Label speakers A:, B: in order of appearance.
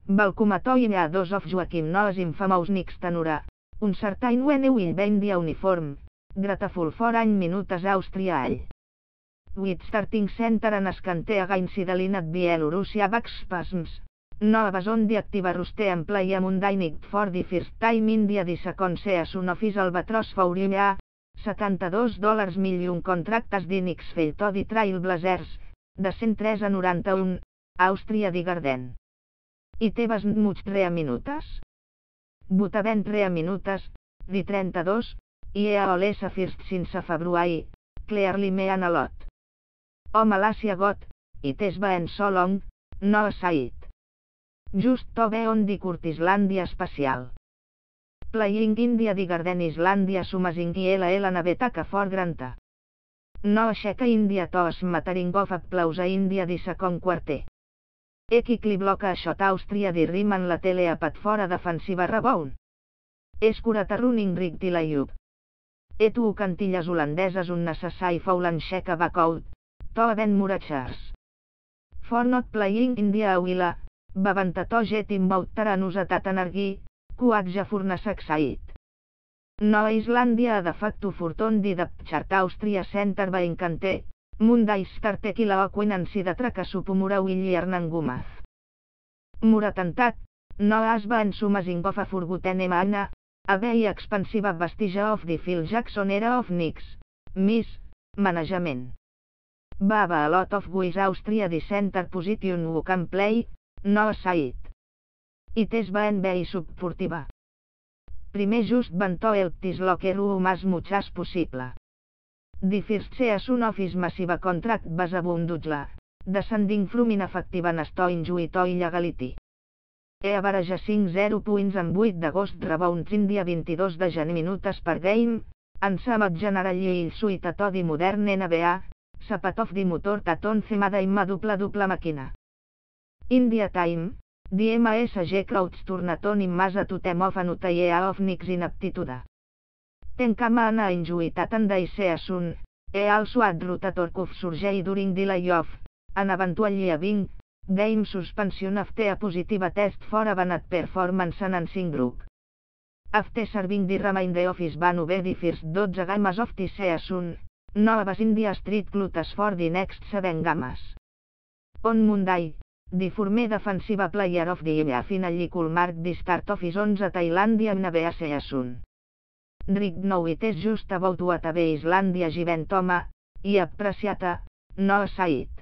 A: Balcomatoi a dos of Joaquim Noas infamaus nix tenura. Un certain when will India uniform. Grateful for any minutes Austria all. With starting center and Ascantea gaincidalin at Bielorusia backspasms. No on the active ruste and play a mundane for the first time India the second season of his albatross for Uria. $72 million contractes d'Inix Felto di Trailblazers, de 103 a 91, Àustria di Garden. I teves much rea minutes? Butavent rea minutes, di 32, i a olesa first since Februari, clearly me an a lot. O Malasia got, it has been so long, no aside. Just to be on the Curtislandia espacial. Playing India di Garden Islandia summasing ILL navetaka for granta. No aixeca India tos mattering of applausa India di second quarter. Qui bloca això Àustria di riman la tele a pat fora defensiva rebound. Escurata running rig till Ayub. Tu cantilles holandeses un necessari foulan xeca backout. To ben murachars. For not playing India a Willa. Bavantato jet immouttaranus atat energi. Kuatja furnasaxait. No Islandia a de facto furtondi de chart Austria center by incante, mundai startekila oquinansi de tracasupumura willi arnangumaz. Muratantat, no asba en sumasingofa furguten emana, avei expansiva vestija of the Phil Jackson era of Nix, Miss, management. Baba a lot of guys Austria the center position who can play, no aside. It is ben bei subfurtiva. Primer just ventó el tislocker más muchas possible. The first season of his massive contract was abundutla, descending from ineffective and injuito illegality. Average 5-0 points and 8 d'agost rebounds India 22 de gener minutes per game, and some generally il suite to the modern NBA, sapat of the motor taton cemada imma dupla màquina. India time. The MSG Crowds Turnaton immasa totem of anutaia of Nix inaptituda. Tenkama ana injuitat and the season, also ad rotator cuff surgery during the layoff, an eventually having, game suspension after a positive test for a bad performance and unseen group. After serving the remainder of his ban over the first 12 games of the season, no was India Street clutches for the next 7 games. On Monday, the former defensive player of the year finally could mark the start of his 11th Thailandia NBA season. Right now it is just about what a Islandia event I appreciate, no aside.